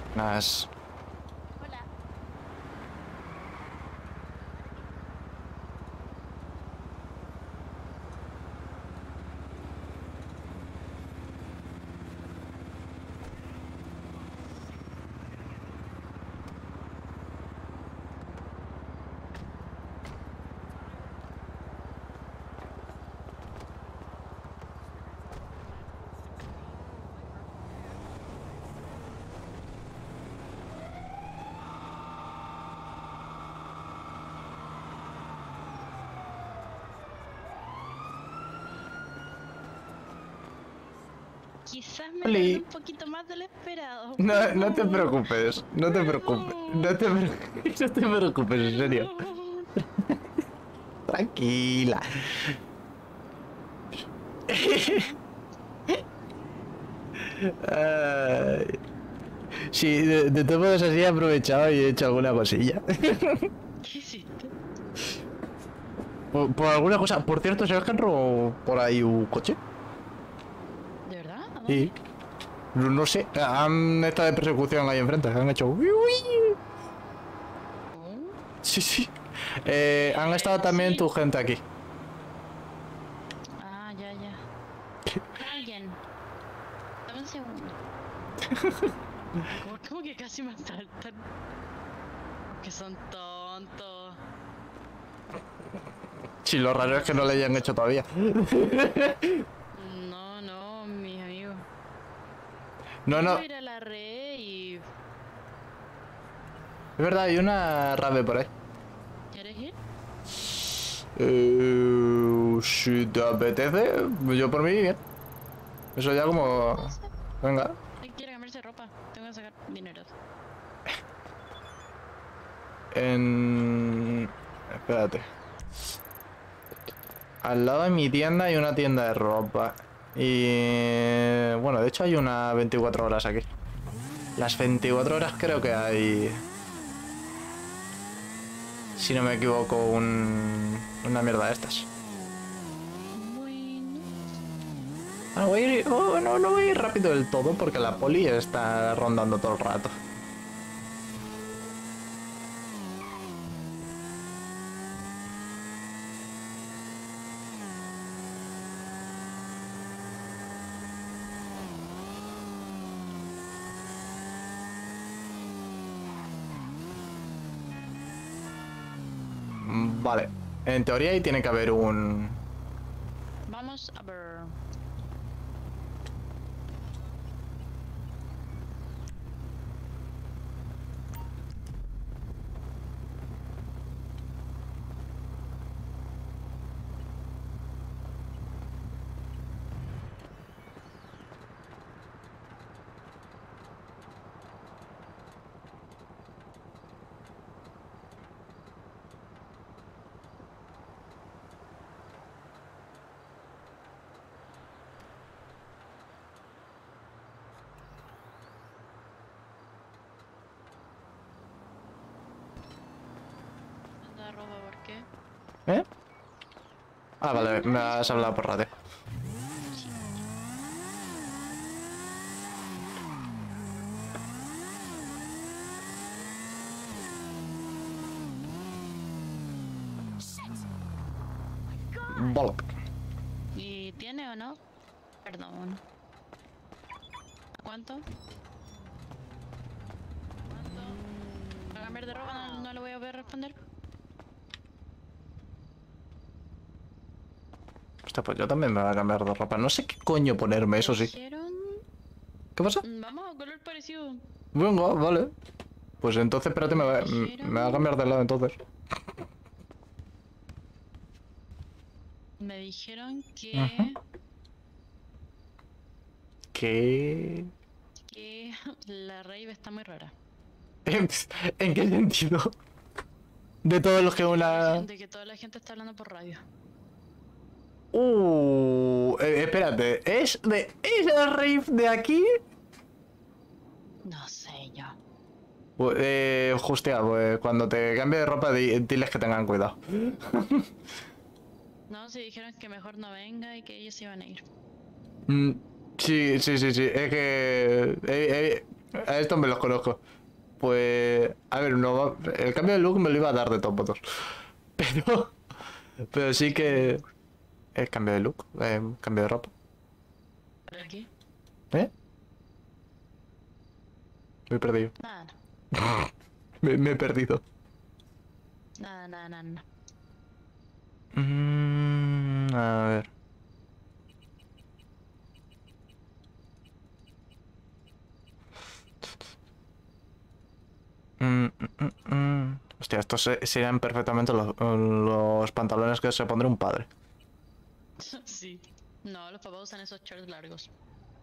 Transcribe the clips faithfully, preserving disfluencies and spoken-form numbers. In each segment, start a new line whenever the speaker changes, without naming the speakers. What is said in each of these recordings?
Nas.
Hola. Quizás me
Oli.
tardé un poquito más de lo esperado.
No, no te preocupes, no te preocupes, no te preocupes, no te preocupes, en serio. Tranquila. Ay. Sí, de, de todos modos así he aprovechado y he hecho alguna cosilla.
¿Qué hiciste?
Por, por alguna cosa. Por cierto, ¿sabes que han robado por ahí un coche?
¿De verdad? ¿A dónde?
Sí. No, no sé, han estado de persecución ahí enfrente, han hecho... uy, uy.
Oh.
Sí, sí. Eh, han estado
Eh,
también
sí.
tu gente aquí.
Ah, ya, ya. Alguien. Dame un segundo. ¿Cómo, cómo que casi me asaltan? Que son tontos.
Sí, lo raro es que no le hayan hecho todavía.
No, no, mis amigos.
No,
Yo
no.
voy a ir a la red y...
Es verdad, hay una rave por ahí.
¿Quieres ir?
Eh, si te apetece, yo por mí bien. Eso ya como...
No sé.
Venga.
Él quiere cambiarse de ropa. Tengo que sacar dinero.
En... Espérate. Al lado de mi tienda hay una tienda de ropa. Y... Bueno, de hecho hay una veinticuatro horas aquí. Las veinticuatro horas creo que hay... Si no me equivoco, un... una mierda de estas.
Bueno.
Ah, voy a ir... Oh, no, no voy a ir rápido del todo porque la poli está rondando todo el rato. Vale. En teoría ahí tiene que haber un...
Vamos a ver. Anda ropa, ¿por qué?
¿Eh? Ah,
No,
vale,
no,
me
eso.
has hablado por radio.
Sí.
Bolop.
¿Y tiene o no? Perdón. ¿A cuánto? ¿Cuánto? ¿Para cambiar de ropa no, no le voy a poder responder?
Hostia, pues yo también me voy a cambiar de ropa. No sé qué coño ponerme,
Me
eso sí.
dijeron...
¿Qué pasa?
Mm, Vamos a color parecido.
Venga, vale. Pues entonces, espérate, me
Me
voy,
dijeron...
me voy a cambiar de lado entonces.
Me dijeron que...
Ujú. ¿Qué?
Que la rave está muy rara.
¿En, ¿en qué sentido? De todos los que
De que, toda la
una...
gente, de que toda la gente está hablando por radio.
Uh, eh, espérate, ¿es de esa rave de aquí?
No sé yo.
Pues, eh, hostia, pues cuando te cambie de ropa, di- diles que tengan cuidado.
No, si dijeron que mejor no venga y que ellos iban a ir.
Mm, sí, sí, sí, sí. Es que he, he- A estos me los conozco. Pues... A ver, no va- el cambio de look me lo iba a dar de todos modos. Pero... Pero sí que... El cambio de look, eh, cambio de ropa.
¿Para qué?
¿Eh? Me he perdido.
Nada,
Me, me he perdido.
nada, nada, nada, nada.
Mm, a ver. Mm, mm, mm, mm. Hostia, estos se- serían perfectamente los, los pantalones que se pondría un padre.
Sí. No, los papás usan esos shorts largos.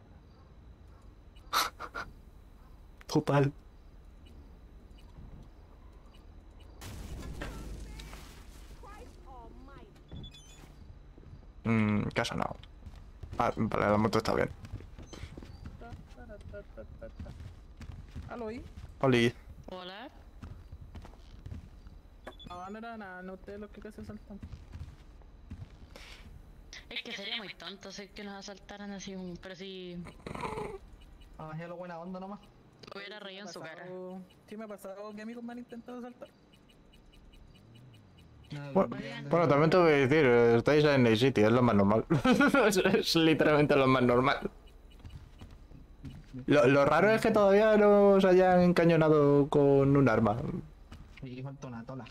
Total. Mm, casa no. Ah, vale, la moto está bien.
¿Aló ahí?
Oli.
Hola.
No, no era nada, no ustedes los que casi saltan.
Es que sería muy tonto hacer que nos asaltaran así, un- pero si
Ah, ya lo buena onda nomás.
hubiera reído en su cara.
Sí me ha pasado que amigos me han intentado asaltar.
No,
Bueno,
Oigan.
bueno, también te voy a decir, eh, estáis en el City, es lo más normal. es, es literalmente lo más normal. Lo, lo raro es que todavía no os hayan encañonado con un arma.
Y falta una tola.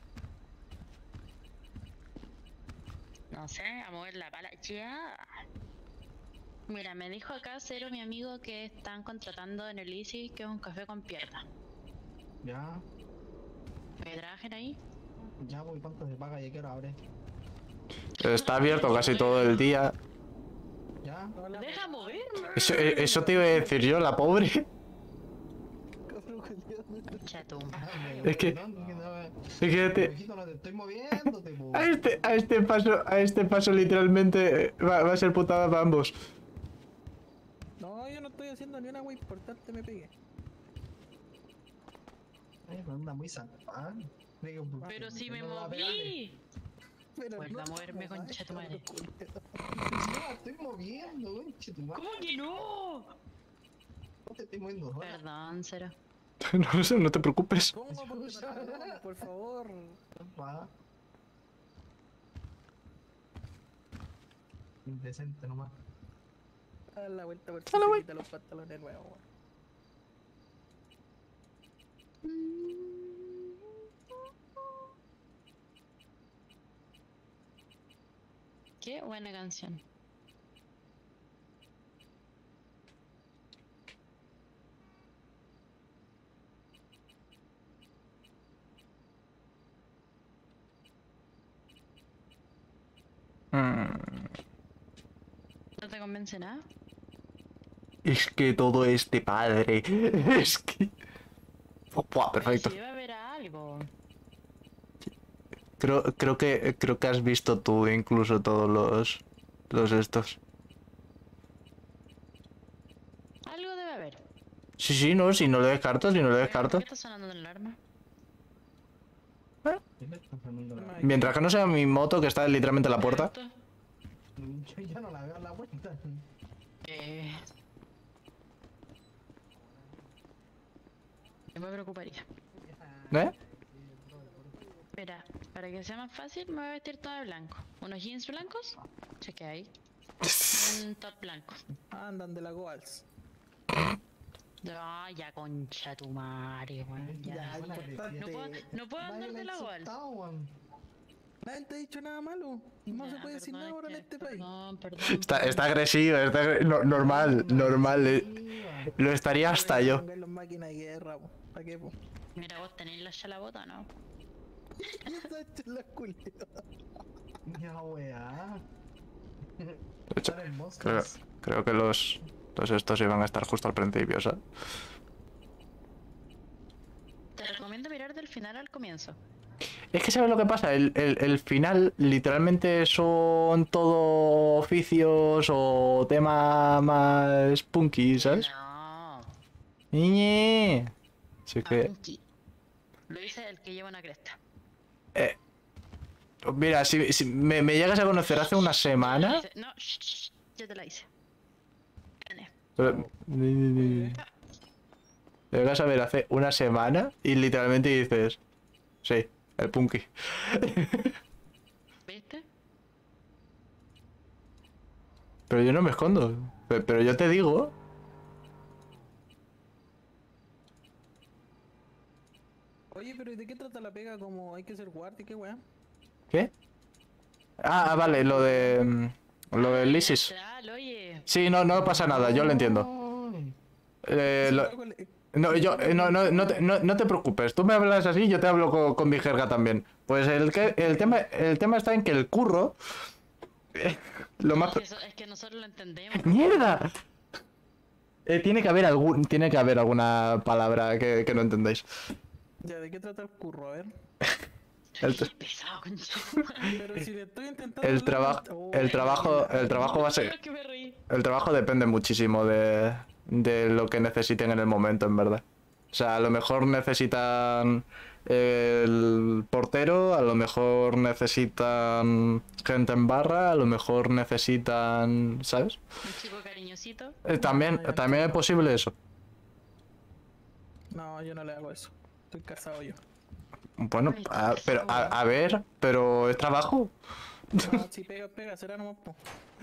No sé, a mover la pala. Ya. Mira, me dijo acá Cero, mi amigo, que están contratando en el Easy, que es un café con pierna.
Ya,
¿Me trabajen ahí?
ya voy, ¿cuánto se paga y a qué hora abre?
Está abierto casi todo el día.
Ya,
No, la
Deja moverme.
Eso, eh, eso te iba a decir yo, la pobre.
Chato.
Es que-
Perdón, que no-
Es que te-
Viejito, no te estoy moviéndote, po.
a este, a este paso, a este paso literalmente eh, va, va a ser putada para ambos.
No, yo no estoy haciendo ni una wey importante, me pegué.
Ay, pero anda muy zampán.
Pero si me
No va a pegarle.
moví.
Pero
Vuelva a
no,
moverme,
no,
concha tu madre.
Si no la estoy moviendo, conche tu madre.
¿Cómo que no?
No te estoy moviendo sola.
Perdón, Cero.
No sé, no te preocupes.
¿Cómo? Porque no, por favor.
Va. Indecente nomás.
A la vuelta por si
Dale,
se
wey.
quita los pantalones nuevos. wey.
Qué buena canción.
Mm,
¿No te convence nada?
Es que todo este padre. Es que. Buah, perfecto.
Si va a haber algo.
Creo, creo que creo que has visto tú incluso todos los los estos.
Algo debe haber.
Sí, sí, no, si no lo descarto, si no lo
Oigan,
descarto.
¿por qué está sonando la alarma?
¿Qué le está sonando la-
Mientras que no sea mi moto que está literalmente en la puerta.
¿Esto?
Yo ya no la veo en la puerta.
Eh... Yo me preocuparía.
¿Eh?
Mira, para que sea más fácil me voy a vestir todo de blanco. Unos jeans blancos, cheque ahí. Un top blanco.
Andan de la Goals.
Ah, ya concha tu madre, weón. Ya.
Ya,
buena
importante.
No puedo, no puedo andar de la gol.
Nadie te ha dicho nada malo. No se
Ya,
puede decir
perdón,
nada ahora en
que-
este país.
Perdón, perdón.
Está,
perdón.
está agresivo, está agre- no, normal, normal. eh. Lo estaría hasta yo.
Pongan los máquinas de guerra, po. ¿Para qué, po?
Mira, vos tenéis la chalabota, ¿no?
No se ha hecho la culia.
Ya, weá.
De hecho,
Estar en
creo,
moscas.
creo que los, los estos iban a estar justo al principio, ¿sabes?
Te recomiendo mirar del final al comienzo.
Es que ¿sabes lo que pasa? El, el, el final literalmente son todo oficios o tema más punky, ¿sabes?
No.
Ñe. Así que,
Punky. Lo dice el que lleva una cresta.
eh, mira, si, si me, me llegas a conocer hace una semana...
Dice- No, shh, shh, ya te la hice. Gané.
pero- Lo llegas a ver hace una semana y literalmente dices... Sí, el Punky.
¿Viste?
Pero yo no me escondo. Pe- Pero yo te digo...
Oye, pero ¿y de qué trata la pega? Como hay que ser guardia, qué weá.
¿Qué? Ah, ah, vale, lo de... mm, Lo del ISIS.
Literal, oye.
Sí, no, no pasa nada, yo lo entiendo. Eh,
Sí,
lo-
algo le-
No, yo, eh, no, no, no, te, no, no te preocupes, tú me hablas así, yo te hablo con, con mi jerga también. Pues el, que, el, tema, el tema está en que el curro... eh, Lo más...
Es que, eso- es que nosotros lo entendemos.
¡Mierda! Eh, tiene que haber algún, tiene que haber alguna palabra que, que no entendéis.
Ya, ¿de qué trata el curro? A ver.
El,
Qué pesado, concha.
Pero si le estoy intentando...
el,
hablar-
trabajo
Oh,
el trabajo el trabajo va a ser...
Creo que me reí.
El trabajo depende muchísimo de, de lo que necesiten en el momento, en verdad. O sea, a lo mejor necesitan el portero, a lo mejor necesitan gente en barra, a lo mejor necesitan... ¿Sabes?
Un chico cariñosito.
Eh, también,
Ah, ya
también es posible eso.
No, yo no le hago eso. Estoy casado yo.
Bueno,
Ay,
a,
qué
pero a,
pesado.
a ver, pero es trabajo.
No, si pega, pega, será nomás. Po.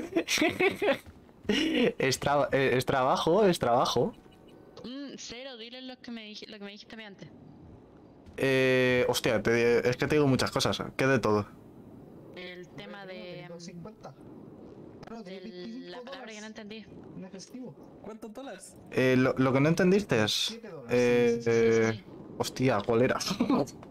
Es, tra- eh, es trabajo, es trabajo.
Mm, cero, dile lo que me, dij- lo que me dijiste a mí antes.
Eh, hostia, te- es que te digo muchas cosas. ¿Qué de todo?
El tema de,
doscientos cincuenta. Claro,
de
tiene veinticinco
la palabra que no
dólares
entendí.
en efectivo.
¿Cuántos dólares?
Eh, lo, lo que no entendiste es...
siete dólares.
Eh,
Sí, sí, sí,
eh,
sí.
hostia, ¿cuál era?